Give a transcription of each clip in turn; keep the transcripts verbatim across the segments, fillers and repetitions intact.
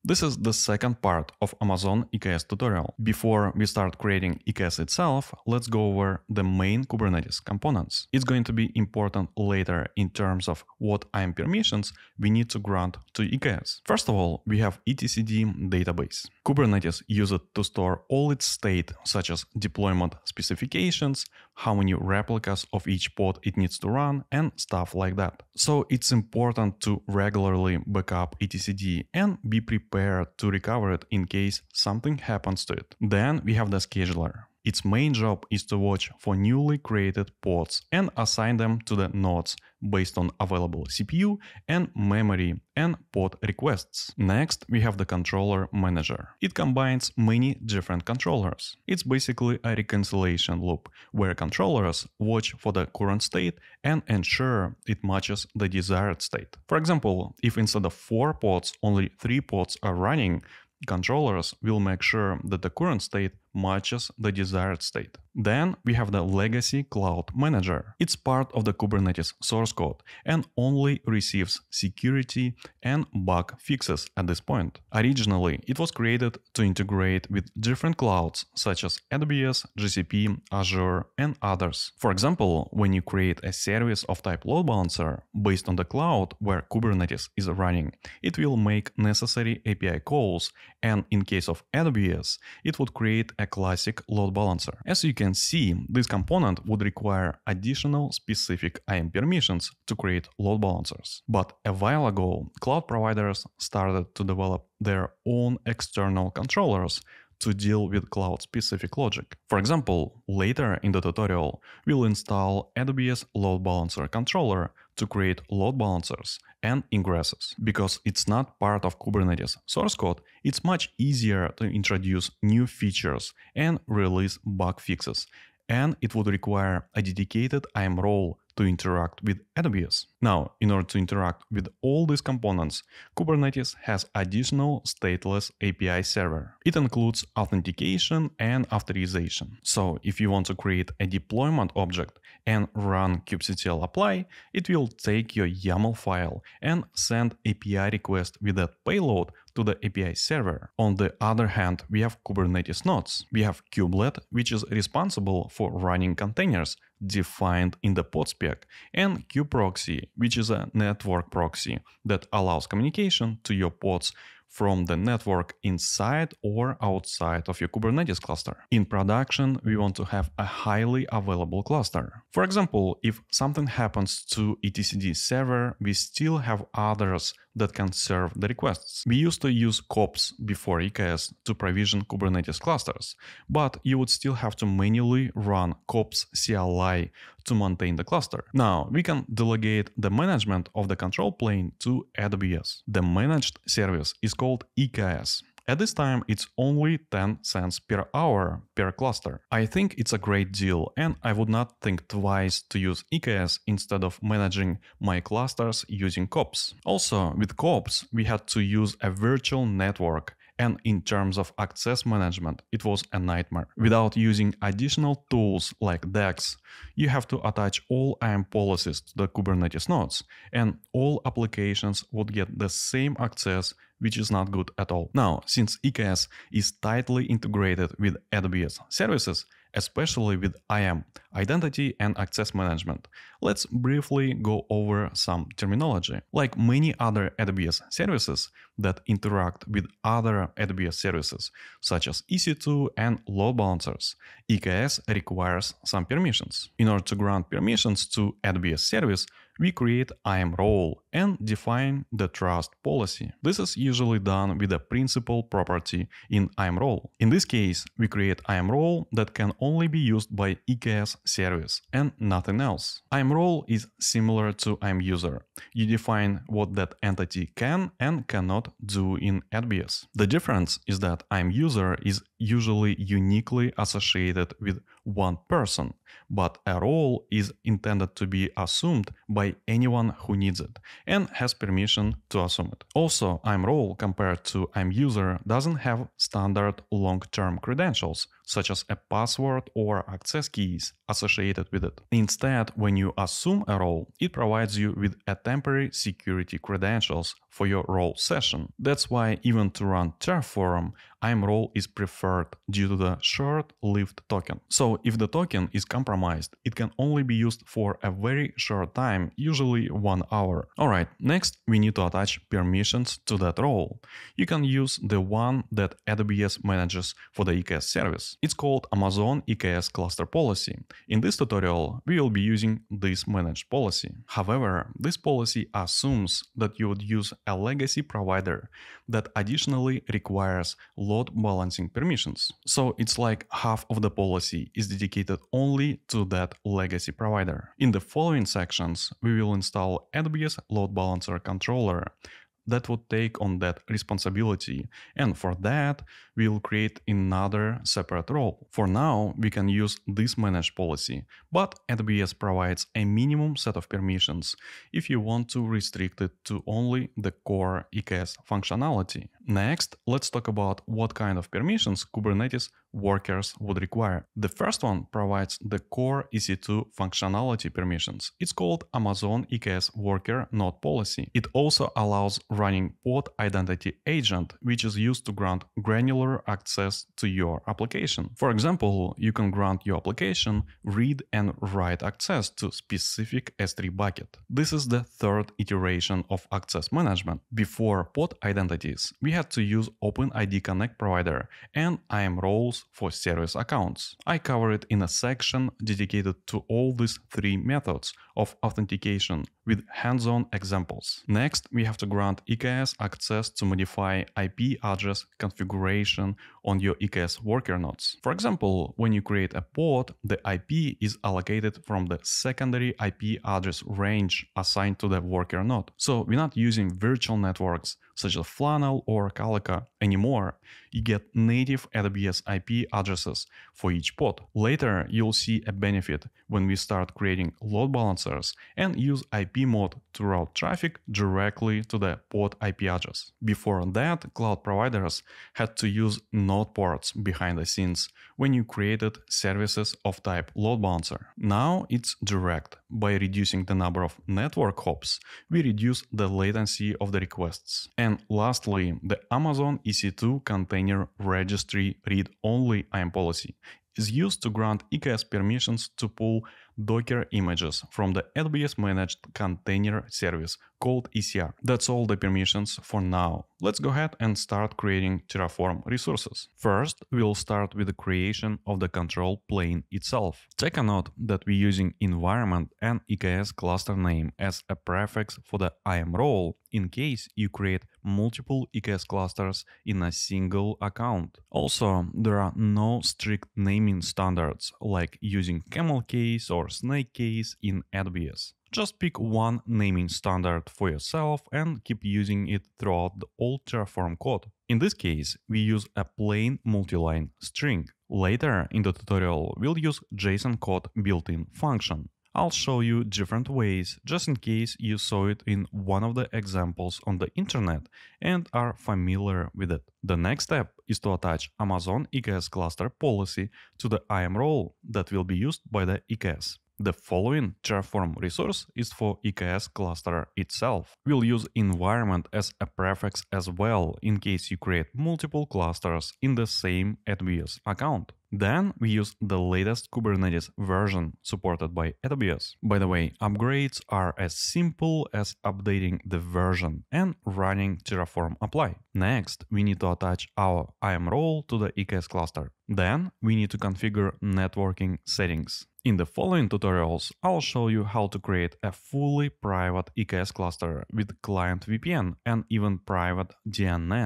This is the second part of Amazon E K S tutorial. Before we start creating E K S itself, let's go over the main Kubernetes components. It's going to be important later in terms of what I A M permissions we need to grant to E K S. First of all, we have etcd database. Kubernetes uses it to store all its state, such as deployment specifications, how many replicas of each pod it needs to run, and stuff like that. So it's important to regularly backup etcd and be prepared to recover it in case something happens to it. Then we have the scheduler. Its main job is to watch for newly created pods and assign them to the nodes based on available C P U and memory and pod requests. Next, we have the controller manager. It combines many different controllers. It's basically a reconciliation loop where controllers watch for the current state and ensure it matches the desired state. For example, if instead of four pods, only three pods are running, controllers will make sure that the current state matches the desired state. Then we have the legacy cloud manager. It's part of the Kubernetes source code and only receives security and bug fixes at this point. Originally, it was created to integrate with different clouds such as A W S, G C P, Azure, and others. For example, when you create a service of type load balancer based on the cloud where Kubernetes is running, it will make necessary A P I calls, and in case of A W S, it would create a classic load balancer. As you can see, this component would require additional specific I A M permissions to create load balancers. But a while ago, cloud providers started to develop their own external controllers to deal with cloud-specific logic. For example, later in the tutorial, we'll install A W S Load Balancer controller to create load balancers and ingresses. Because it's not part of Kubernetes source code, it's much easier to introduce new features and release bug fixes, and it would require a dedicated I A M role to interact with A W S. Now, in order to interact with all these components, Kubernetes has additional stateless A P I server. It includes authentication and authorization. So if you want to create a deployment object and run kubectl apply, it will take your YAML file and send A P I request with that payload to the A P I server. On the other hand, we have Kubernetes nodes. We have kubelet, which is responsible for running containers defined in the pod spec, and kubeproxy, which is a network proxy that allows communication to your pods from the network inside or outside of your Kubernetes cluster. In production, we want to have a highly available cluster. For example, if something happens to etcd server, we still have others that can serve the requests. We used to use kops before E K S to provision Kubernetes clusters, but you would still have to manually run kops C L I to maintain the cluster. Now, we can delegate the management of the control plane to A W S. The managed service is called E K S. At this time, it's only ten cents per hour per cluster. I think it's a great deal, and I would not think twice to use E K S instead of managing my clusters using kops. Also, with kops, we had to use a virtual network, and in terms of access management, it was a nightmare. Without using additional tools like D E X, you have to attach all I A M policies to the Kubernetes nodes, and all applications would get the same access, which is not good at all. Now, since E K S is tightly integrated with A W S services, especially with I A M, identity and access management, let's briefly go over some terminology. Like many other A W S services that interact with other A W S services, such as E C two and load balancers, E K S requires some permissions. In order to grant permissions to A W S service, we create I A M role and define the trust policy. This is usually done with a principal property in I A M role. In this case, we create I A M role that can only be used by E K S service and nothing else. I A M role is similar to I A M user. You define what that entity can and cannot do in A W S. The difference is that I A M user is usually uniquely associated with one person, but a role is intended to be assumed by anyone who needs it and has permission to assume it. Also, I A M role compared to I A M user doesn't have standard long-term credentials, such as a password or access keys associated with it. Instead, when you assume a role, it provides you with a temporary security credentials for your role session. That's why even to run Terraform, I A M role is preferred due to the short-lived token. So if the token is compromised, it can only be used for a very short time, usually one hour. Alright, next we need to attach permissions to that role. You can use the one that A W S manages for the E K S service. It's called Amazon E K S Cluster policy. In this tutorial, we will be using this managed policy. However, this policy assumes that you would use a legacy provider that additionally requires load balancing permissions. So it's like half of the policy is dedicated only to that legacy provider. In the following sections, we will install A W S Load Balancer Controller that would take on that responsibility, and for that we will create another separate role. For now we can use this managed policy, but A W S provides a minimum set of permissions if you want to restrict it to only the core E K S functionality. Next, let's talk about what kind of permissions Kubernetes workers would require. The first one provides the core E C two functionality permissions. It's called Amazon E K S Worker Node Policy. It also allows running Pod Identity agent, which is used to grant granular access to your application. For example, you can grant your application read and write access to specific S three bucket. This is the third iteration of access management. Before Pod Identities, we had to use OpenID Connect provider and I A M roles for service accounts. I cover it in a section dedicated to all these three methods of authentication with hands-on examples. Next, we have to grant E K S access to modify I P address configuration on your E K S worker nodes. For example, when you create a pod, the I P is allocated from the secondary I P address range assigned to the worker node. So we're not using virtual networks such as Flannel or Calica anymore. You get native A W S I P addresses for each pod. Later, you'll see a benefit when we start creating load balancers and use I P mode to route traffic directly to the pod I P address. Before that, cloud providers had to use node ports behind the scenes when you created services of type load balancer. Now it's direct. By reducing the number of network hops, we reduce the latency of the requests. And lastly, the Amazon E C two Container Registry read-only I A M policy is used to grant E K S permissions to pull Docker images from the A W S managed container service called E C R. That's all the permissions for now. Let's go ahead and start creating Terraform resources. First, we'll start with the creation of the control plane itself. Take a note that we're using environment and E K S cluster name as a prefix for the I A M role in case you create multiple E K S clusters in a single account. Also, there are no strict naming standards like using camel case or snake case in A W S. Just pick one naming standard for yourself and keep using it throughout the whole Terraform code. In this case, we use a plain multi-line string. Later in the tutorial, we'll use JSON code built-in function. I'll show you different ways just in case you saw it in one of the examples on the internet and are familiar with it. The next step is to attach Amazon E K S cluster policy to the I A M role that will be used by the E K S. The following Terraform resource is for E K S cluster itself. We'll use environment as a prefix as well in case you create multiple clusters in the same A W S account. Then we use the latest Kubernetes version supported by A W S. By the way, upgrades are as simple as updating the version and running Terraform apply. Next, we need to attach our I A M role to the E K S cluster. Then we need to configure networking settings. In the following tutorials, I'll show you how to create a fully private E K S cluster with client V P N and even private D N S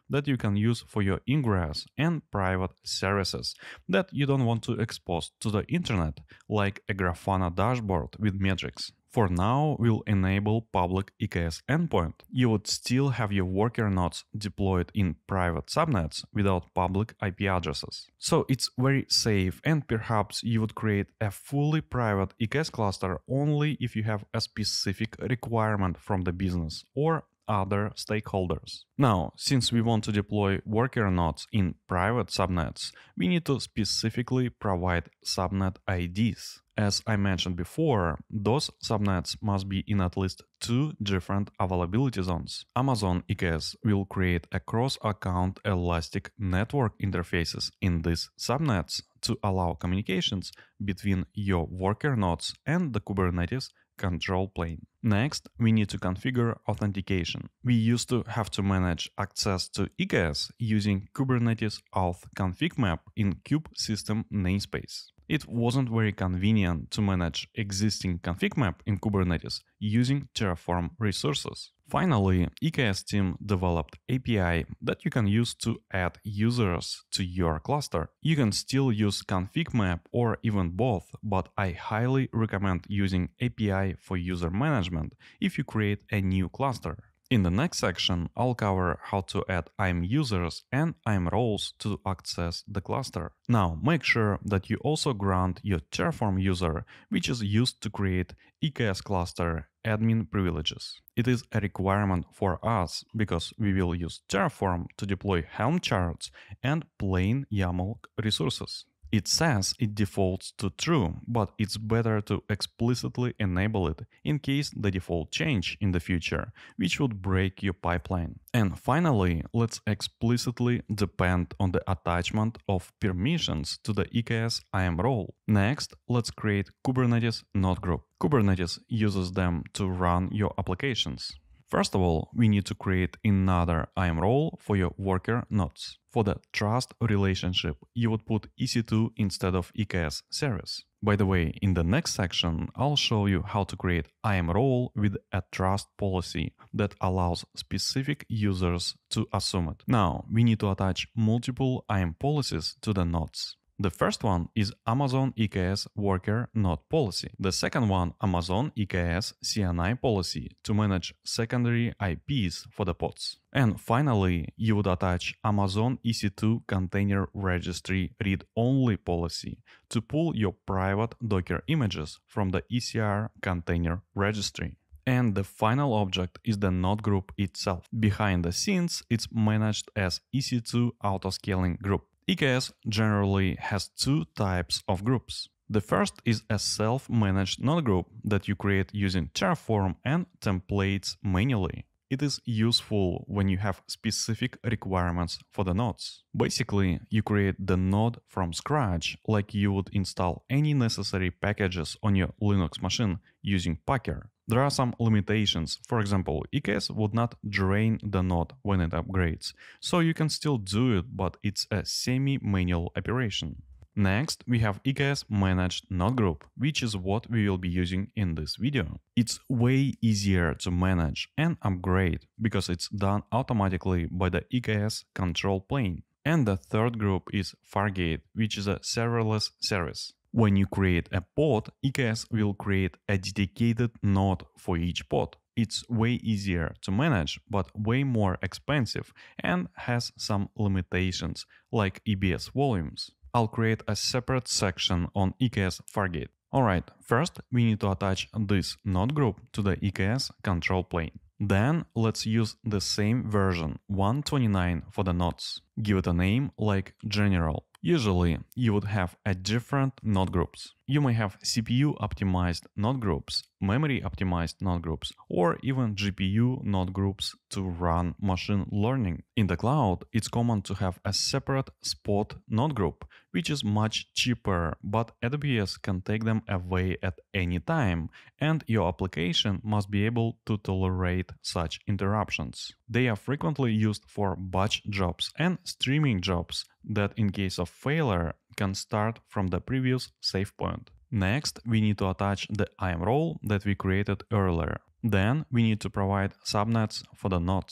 that you can use for your Ingress and private services that you don't want to expose to the internet, like a Grafana dashboard with metrics. For now, we'll enable public E K S endpoint. You would still have your worker nodes deployed in private subnets without public I P addresses. So it's very safe, and perhaps you would create a fully private E K S cluster only if you have a specific requirement from the business or other stakeholders. Now, since we want to deploy worker nodes in private subnets, we need to specifically provide subnet I Ds. As I mentioned before, those subnets must be in at least two different availability zones. Amazon E K S will create a cross-account elastic network interfaces in these subnets to allow communications between your worker nodes and the Kubernetes control plane. Next, we need to configure authentication. We used to have to manage access to E K S using Kubernetes auth config map in kube system namespace. It wasn't very convenient to manage existing config map in Kubernetes using Terraform resources. Finally, E K S team developed A P I that you can use to add users to your cluster. You can still use config map or even both, but I highly recommend using A P I for user management if you create a new cluster. In the next section, I'll cover how to add I A M users and I A M roles to access the cluster. Now, make sure that you also grant your Terraform user, which is used to create E K S cluster admin privileges. It is a requirement for us because we will use Terraform to deploy Helm charts and plain YAML resources. It says it defaults to true, but it's better to explicitly enable it in case the default change in the future, which would break your pipeline. And finally, let's explicitly depend on the attachment of permissions to the E K S I A M role. Next, let's create Kubernetes node group. Kubernetes uses them to run your applications. First of all, we need to create another I A M role for your worker nodes. For the trust relationship, you would put E C two instead of E K S service. By the way, in the next section, I'll show you how to create I A M role with a trust policy that allows specific users to assume it. Now, we need to attach multiple I A M policies to the nodes. The first one is Amazon E K S Worker Node Policy. The second one, Amazon E K S C N I Policy to manage secondary I Ps for the pods. And finally, you would attach Amazon E C two Container Registry Read-Only Policy to pull your private Docker images from the E C R Container Registry. And the final object is the node group itself. Behind the scenes, it's managed as E C two Autoscaling group. E K S generally has two types of groups. The first is a self-managed node group that you create using Terraform and templates manually. It is useful when you have specific requirements for the nodes. Basically, you create the node from scratch, like you would install any necessary packages on your Linux machine using Packer. There are some limitations. For example, E K S would not drain the node when it upgrades, so you can still do it, but it's a semi-manual operation. Next, we have E K S Managed Node Group, which is what we will be using in this video. It's way easier to manage and upgrade because it's done automatically by the E K S control plane. And the third group is Fargate, which is a serverless service. When you create a pod, E K S will create a dedicated node for each pod. It's way easier to manage, but way more expensive and has some limitations, like E B S volumes. I'll create a separate section on E K S Fargate. Alright, first we need to attach this node group to the E K S control plane. Then let's use the same version, one twenty-nine, for the nodes. Give it a name like general. Usually, you would have a different node groups. You may have C P U optimized node groups, memory optimized node groups, or even G P U node groups to run machine learning. In the cloud, it's common to have a separate spot node group, which is much cheaper, but A W S can take them away at any time, and your application must be able to tolerate such interruptions. They are frequently used for batch jobs and streaming jobs that, in case of failure, can start from the previous save point. Next, we need to attach the I A M role that we created earlier. Then we need to provide subnets for the nodes.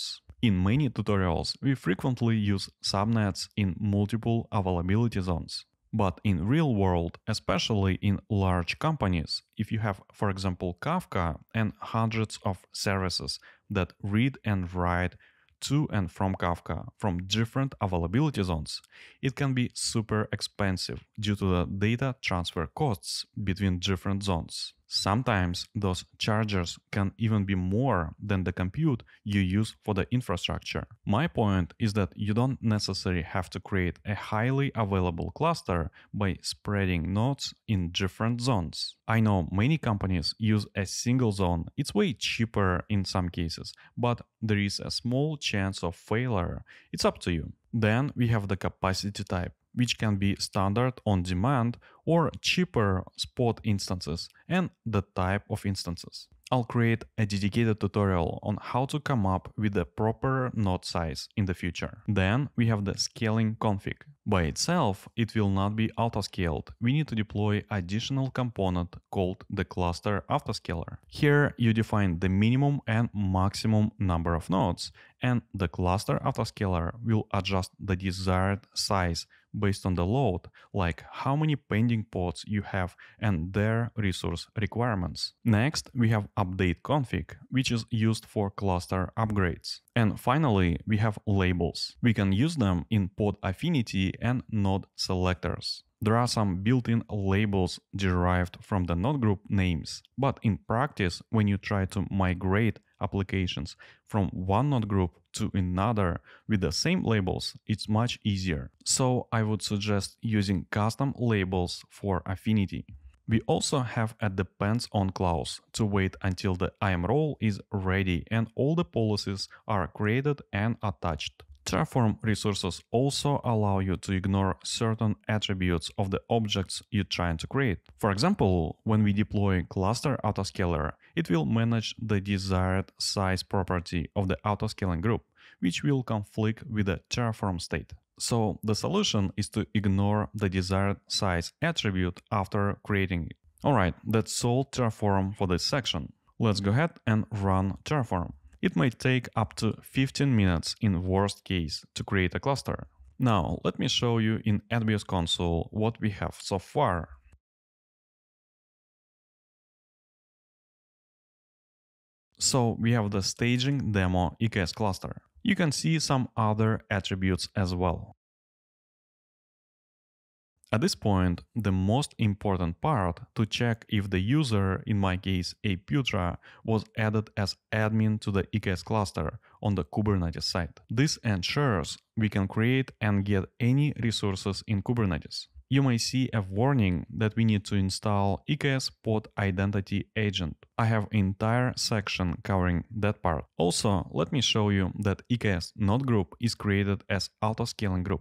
In many tutorials, we frequently use subnets in multiple availability zones. But in real world, especially in large companies, if you have, for example, Kafka and hundreds of services that read and write to and from Kafka from different availability zones, it can be super expensive due to the data transfer costs between different zones. Sometimes those charges can even be more than the compute you use for the infrastructure. My point is that you don't necessarily have to create a highly available cluster by spreading nodes in different zones. I know many companies use a single zone. It's way cheaper in some cases, but there is a small chance of failure. It's up to you. Then we have the capacity type, which can be standard on demand or cheaper spot instances, and the type of instances. I'll create a dedicated tutorial on how to come up with the proper node size in the future. Then we have the scaling config. By itself, it will not be autoscaled. We need to deploy additional component called the Cluster Autoscaler. Here you define the minimum and maximum number of nodes, and the Cluster Autoscaler will adjust the desired size based on the load, like how many pending pods you have and their resource requirements. Next, we have update config, which is used for cluster upgrades. And finally, we have labels. We can use them in pod affinity and node selectors. There are some built-in labels derived from the node group names, but in practice, when you try to migrate applications from one node group to another with the same labels, it's much easier. So I would suggest using custom labels for affinity. We also have a depends on clause to wait until the I A M role is ready and all the policies are created and attached. Terraform resources also allow you to ignore certain attributes of the objects you're trying to create. For example, when we deploy Cluster Autoscaler, it will manage the desired size property of the autoscaling group, which will conflict with the Terraform state. So the solution is to ignore the desired size attribute after creating it. Alright, that's all Terraform for this section. Let's go ahead and run Terraform. It may take up to fifteen minutes in worst case to create a cluster. Now let me show you in A W S console what we have so far. So we have the staging demo E K S cluster. You can see some other attributes as well. At this point, the most important part to check if the user, in my case a Putra, was added as admin to the E K S cluster on the Kubernetes side. This ensures we can create and get any resources in Kubernetes. You may see a warning that we need to install E K S Pod Identity agent. I have an entire section covering that part. Also, let me show you that E K S node group is created as autoscaling group.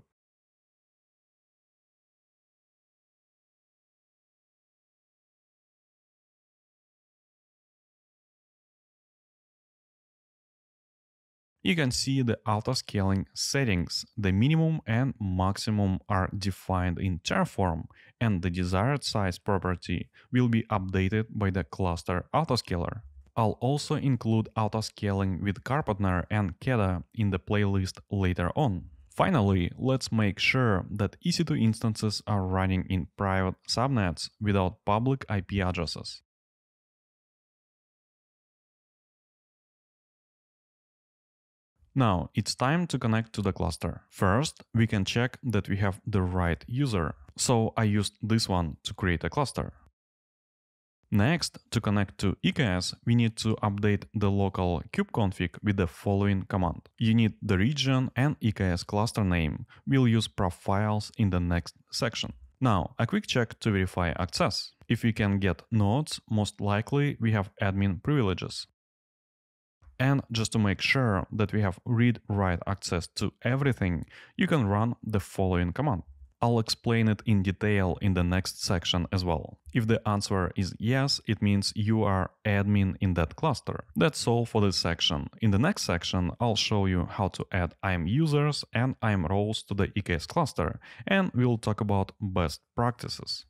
You can see the autoscaling settings. The minimum and maximum are defined in Terraform, and the desired size property will be updated by the cluster autoscaler. I'll also include autoscaling with Karpenter and Keda in the playlist later on. Finally, let's make sure that E C two instances are running in private subnets without public I P addresses. Now it's time to connect to the cluster. First, we can check that we have the right user. So I used this one to create a cluster. Next, to connect to E K S, we need to update the local kubeconfig with the following command. You need the region and E K S cluster name. We'll use profiles in the next section. Now, a quick check to verify access. If we can get nodes, most likely we have admin privileges. And just to make sure that we have read-write access to everything, you can run the following command. I'll explain it in detail in the next section as well. If the answer is yes, it means you are admin in that cluster. That's all for this section. In the next section, I'll show you how to add I A M users and I A M roles to the E K S cluster, and we'll talk about best practices.